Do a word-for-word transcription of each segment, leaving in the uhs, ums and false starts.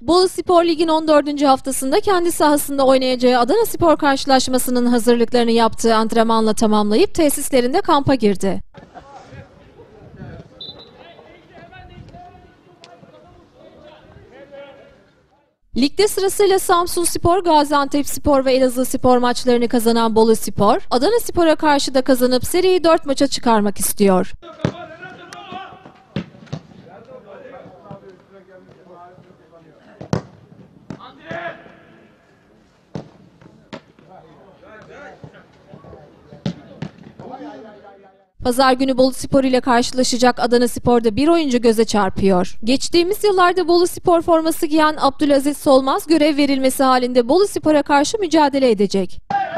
Bolu Spor Lig'in on dördüncü haftasında kendi sahasında oynayacağı Adana Spor karşılaşmasının hazırlıklarını yaptığı antrenmanla tamamlayıp tesislerinde kampa girdi. Ligde sırasıyla Samsunspor, Gaziantepspor ve Elazığspor maçlarını kazanan Bolu Spor, Adana Spor'a karşı da kazanıp seriyi dört maça çıkarmak istiyor. Pazar günü Bolu Spor ile karşılaşacak Adana Spor'da bir oyuncu göze çarpıyor. Geçtiğimiz yıllarda Bolu Spor forması giyen Abdülaziz Solmaz görev verilmesi halinde Bolu Spor'a karşı mücadele edecek.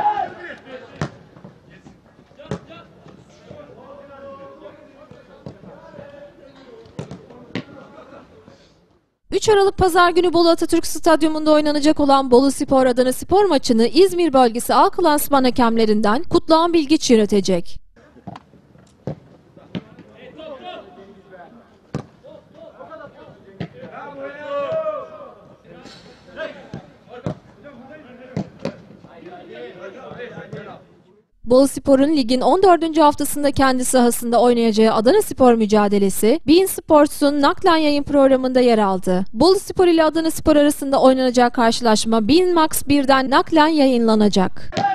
üç Aralık Pazar günü Bolu Atatürk Stadyumunda oynanacak olan Bolu Spor Adana Spor maçını İzmir Bölgesi A Klasman hakemlerinden Kutluhan Bilgiç yönetecek. Bolu Spor'un ligin on dördüncü haftasında kendi sahasında oynayacağı Adana Spor mücadelesi beIN Sports'un naklen yayın programında yer aldı. Bolu Spor ile Adana Spor arasında oynanacak karşılaşma beIN Max birden naklen yayınlanacak.